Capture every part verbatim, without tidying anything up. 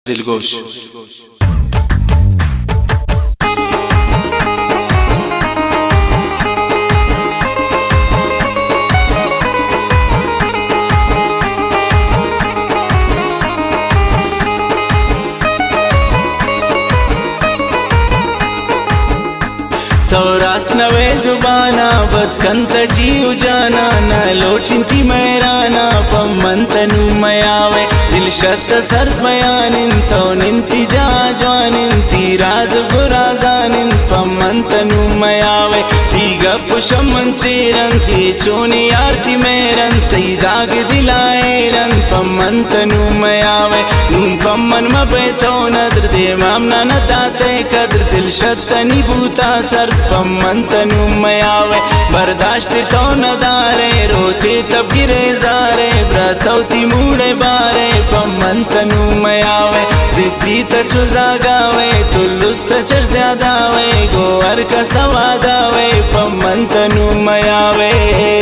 दिलगोश। तो रास नवे जुबाना बस कंत जीव जाना न लोचिंती मैराना पम्मंतनु मयावे दिल शत सर्द बयानिन तो निंती जा ज्वानिंती राज गुराजानिन पम्मंतनु मयावे ती गप शमंचेरंती चोनी आरती मेरंती दाग दिलाएरन पम्मंतनु मयावे नून पम्मन मबेतो नद्र दे मामना न दाते कद्र दिल शतनी बूता सर्द पम्मंतनु मयावे बर्दाश्त तो न दारे रोचे तब गिरे जारे ब्रतौती मूड़े बारे पम्मंतनु मयावे जिद्दी तचु जागावे तुलुस्त चढ़ ज्यादावे गोवर का सवादावे पम्मंतनु मयावे।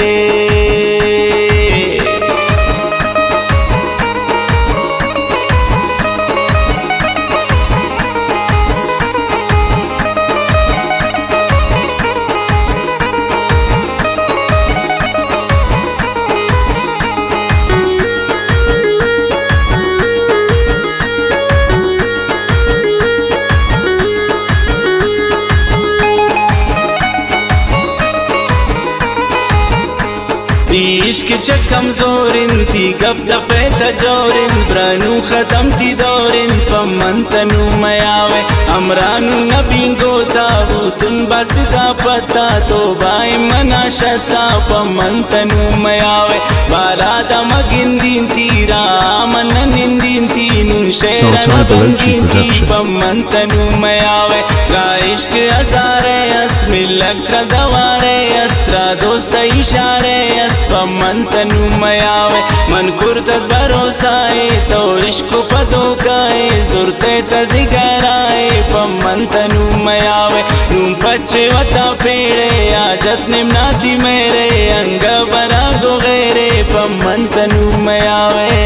इश्क चट कमजोरिन थी गप दपे तजोरिन ब्रानू खत्म थी दौरिन पम्मंतनु मयावे अमरानु नबी गोताबू तुन बस पता तो बाय मना शता पम्मंतनु मयावे बारादा मगिंदीन तीरा मन निंदीन तीनु शेरा बंदीन थी पम्मंतनु मयावे त्रा इश्क हजारे अस्त मिलक त्रा दवारे अस्त्रा दोस्त इशारे अस्त पम्मंतनु मयावे मन कुर्तत भरोसाए तो इश्क पदोकाए जुरते तदिगराए पम्मंतनु मयावे नूम पच्चे वता पेड़े आजत निम्नाती मेरे अंग बरा गो गेरे पम्मंतनु मयावे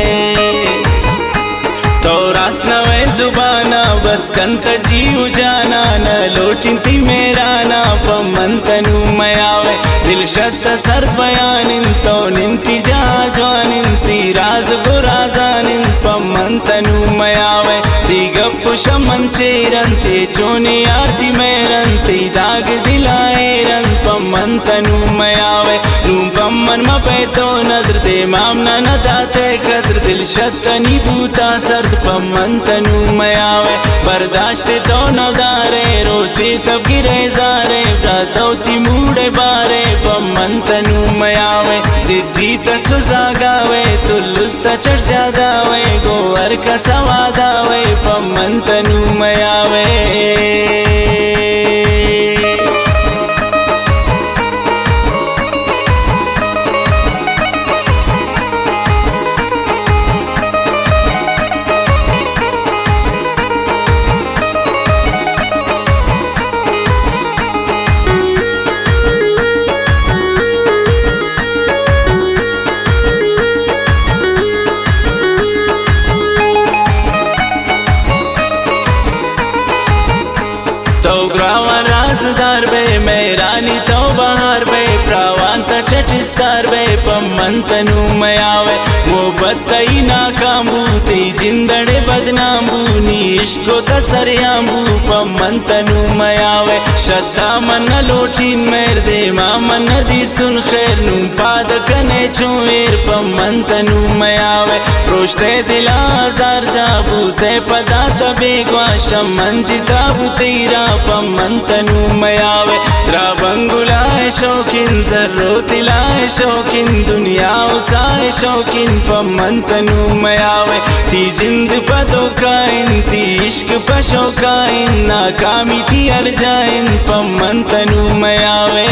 तो रास नवे जुबाना बस कंत जीव जाना न लोचिंती मेराना पम्मंतनु मयावे दिल शत सर बयानिन तो निंती जा ज्वानिंती राज गुराजानिन पम्मंतनु मयावे ती गप शमंचेरंती चोनी आरती मेरंती दाग दिलाएरन पम्मंतनु मयावे नूम पम्मन मपेतो नद्र दे मामना न दाते कद्र दिल शतनी बूता सर्द पम्मंतनु मयावे बर्दाश्त तो न दारे रोचे तब गिरे जारे ब्रतौती मूड़े बारे पम्मंतनु मयावे जिद्दी तचु जागावे तुलुस्त चढ़ ज्यादावे गोवर का सवादावे पम्मंतनु मयावे। तो ग्रावा राजदार बे मैरानी तो बहार बे प्रावांता चटिस्तार बे पम्मंतनु मयावे मोहब्बतई नाकामू ते जिंदड़े बदनामू नी इश्को तसरियामू पम्मंतनु मयावे शता मन लोचिन मेर दे मामन दी सुन खैर नू पाद कने चुएर पम्मंतनु मयावे प्रोष्टे दिला हजार जाबू ते पदा तबे ग्वाशम मंजिता बुतेरा पम्मंतनु मयावे त्रा बंगुलाए शौकीन जर्रो तिलाए शौकीन दुनिया उसाए शौकीन पम्मंतनु मयावे ती जिंद पदो काइन ती इश्क पशो काइन नाकामी थी अर्जाइन पम्मंतनु मयावे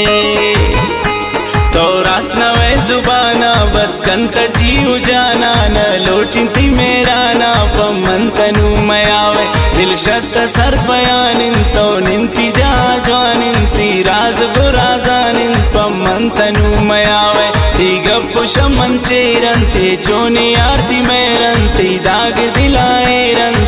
तो रास नवे जुबाना बस कंत जीव जाना न लोचिंती मेराना पम्मंतनु मयावे दिल शत सर बयानिन तो निंती जा ज्वानिंती राज गुराजानिन पम्मंतनु मयावे ती गप शमंचेरंती चोनी आरती मेरंती दाग दिलाएरन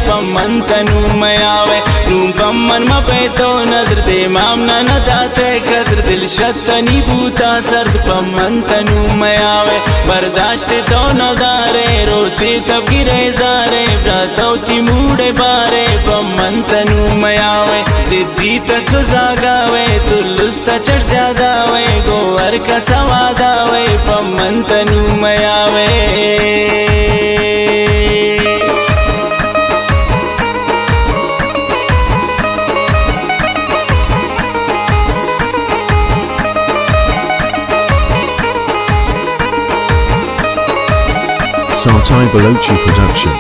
पम्मन तनु मयावे नूम पम्मन मपेतो नजर दे मामना न दाते कदर दिल शतनी बूता सर्द पम्मन तनु मयावे बर्दाश्त तो न दारे रोचे तब गिरे जारे ब्रातौती मूडे बारे पम्मन तनु मयावे सिद्धि तचो जागावे तुलुस्ता चढ़ ज्यादावे गोवर का सवादावे पम्मन तनु मयावे Sartai Balochi Production.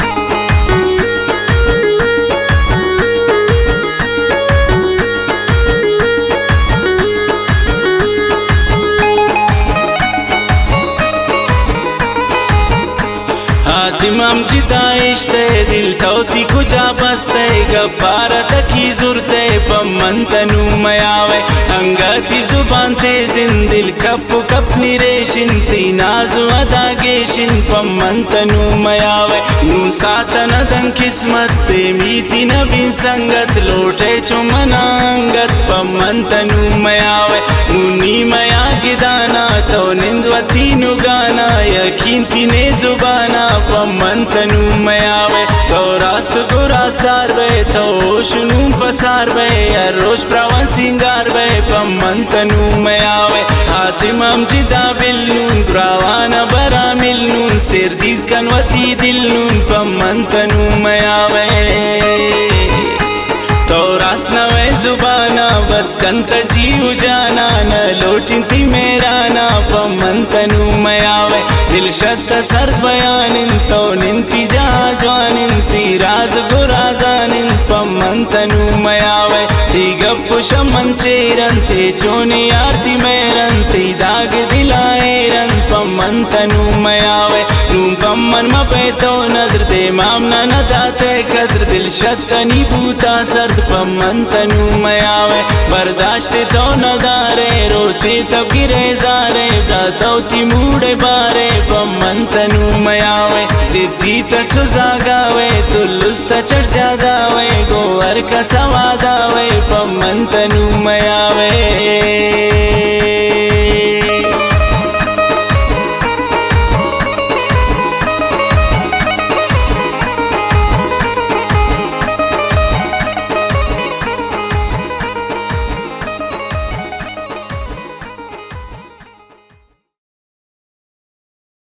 हातिमम जिताइश्ते दिल तौती कुजा बसते गब्बारा तकी जुरते पम्मन तनु मयावे अंगती जुबान ते जिंदिल कप कप निरेशिंती नाजु अदा गेशिन पम्मन तनु मयावे नू सातन दं किस्मत पे मीती नबी संगत लोटे चुमना अंगत पम्मन तनु मयावे नूनी मया गिदाना तो निंदवती नुगाना यकीन तीने जुबाना पम्मन तनु मयावे तो रास्त को रास्तार वे तो शुनू पसार वे रोज प्रवन सिंगार वे पम्मन तनु मयावे हातिमम जिदा बिलनून ग्रावाना बरा मिलनून सिर दीद कनवती दिलनून पम्मन तनु मयावे तो रास्त नवे जुबाना बस कंत जीव जाना न लोटिंती मेरा ना पम्मन तनु मयावे दिल शत सर बयानिन तो निंती जहाँ ज्वानिंती राज गुराजानिन पम्मन तनु मयावे ती गप्पु शमन चेरंते चोनी आरती मेरंती दाग दिलाएरन पम्मन तनु मयावे नूम पम्मन मपेतो नजर दे मामना न दाते कदर दिल शतनी बूता सर्द पम्मन तनु मयावे बर्दाश्त तो न दारे रोचे तब गिरे जारे ब्रातौती मूडे बारे पम्मन तनु मयावे सिद्धि तचो जागावे तुलुस्ता चढ़ ज्यादावे गोवर का सवादावे पम्मन तनु मयावे।